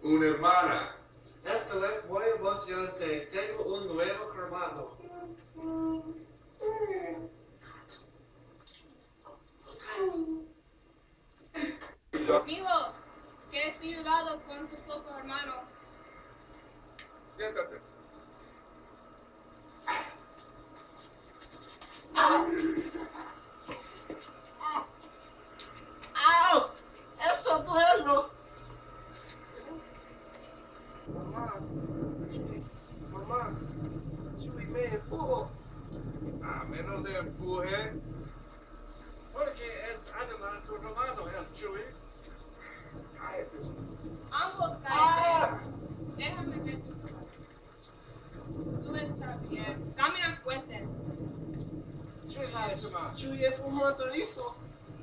una hermana. Esto es muy emocionante. Tengo un nuevo hermano. Mijo, ¿qué es ayudado con su poco hermano? Siéntate. ¡Au! ¡Eso duele! Mamá, Chuy me empujó. A menos le empuje. Porque es animal tu hermano, el Chuy. Cállate. Ambos caen. Déjame ver tu trabajo. Tú estás bien. Camina fuerte. Chuy es un motorizo.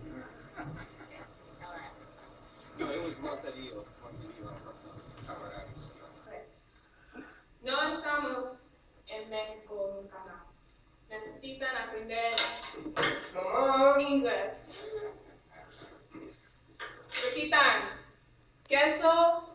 No, it was Montevideo. No estamos en México nunca más. Necesitan aprender inglés. Repitan. Queso.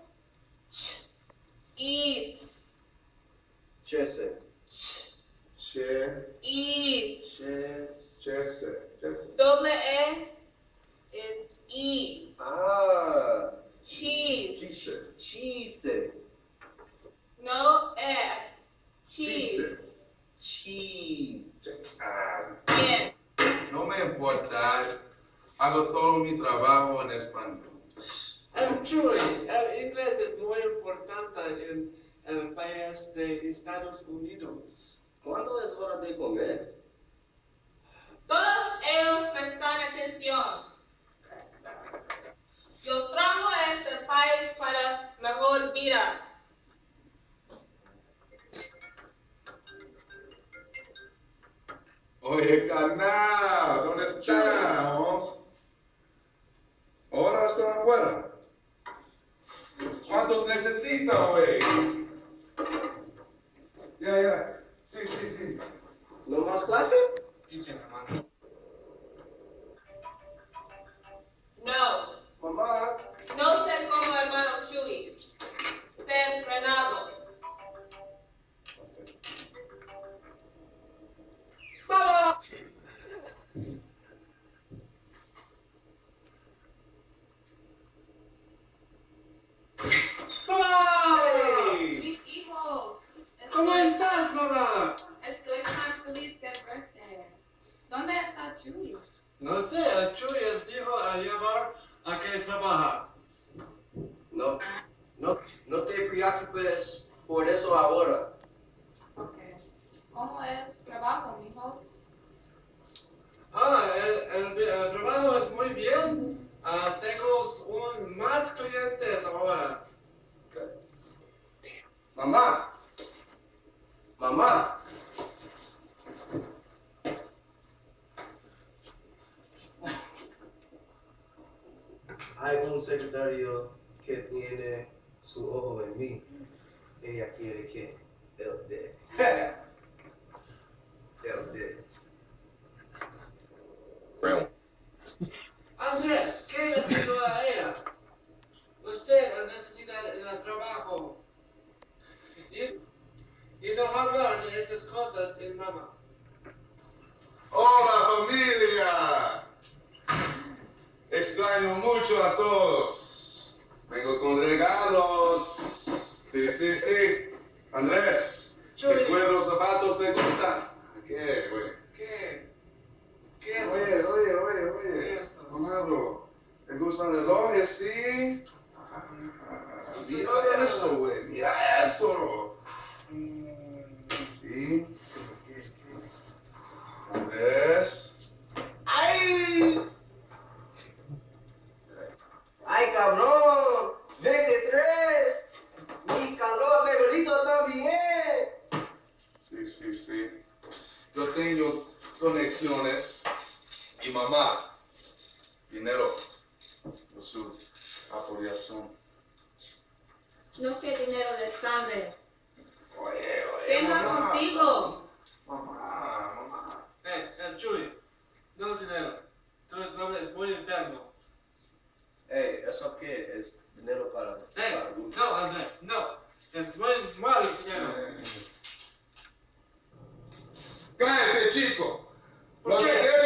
Is. Chese. Che. Is. Chese. Doble E es I. Ah. Cheese. Cheese. No E. Cheese. Cheese. Ah, Bien. no me importa. Hago todo mi trabajo en español. Chuy, el inglés es muy importante en el país de Estados Unidos. ¿Cuándo es hora de comer? Todos ellos prestan atención. Yo trajo a este país para mejor vida. Oye, carnal, ¿dónde estamos? ¿Ahora están afuera? ¿Cuántos necesitan, güey? Ya. Sí. ¿No más clase? No, Mamá. no ser como hermano Chuy. Ser frenado. ¡Mamá! ¡Mamá! Mis hijos. ¿Cómo estás, mamá? Estoy tan feliz de verte. ¿Dónde está Chuy? No sé, el Chuy les dijo a llevar a que trabaja. No te preocupes por eso ahora. Ok. ¿Cómo es trabajo, mijos? El trabajo es muy bien. Tengo más clientes ahora. Mamá. Hay un secretario que tiene su ojo en mí. Ella quiere que él dé. Él dé. Andrés, ¿qué le digo a ella? Usted necesita el trabajo. Y no hablar de esas cosas en mamá. ¡Hola, familia! Extraño mucho a todos. Vengo con regalos. Sí. Andrés, recuerda los zapatos de Costa. ¿Qué, güey? ¿Qué es Oye. ¿Qué es esto? Mamado, ¿te gustan relojes, sí? Mira eso, güey. Mira eso. Sí. Andrés. ¡Ay! ¡Ay, cabrón! ¡23! ¡Mi calor favorito también! Sí. Yo tengo conexiones. Y mamá, dinero por su apoyación. No que dinero de sangre. Oye, Tenga mamá. contigo. Mamá. Chuy, no dinero. Tu nombre es muy enfermo. Hey, ¿Eso qué? ¿Es dinero para gusto? No, Andrés, no. Es muy mal dinero. Cállate, chico. ¿Por Lo que qué? debes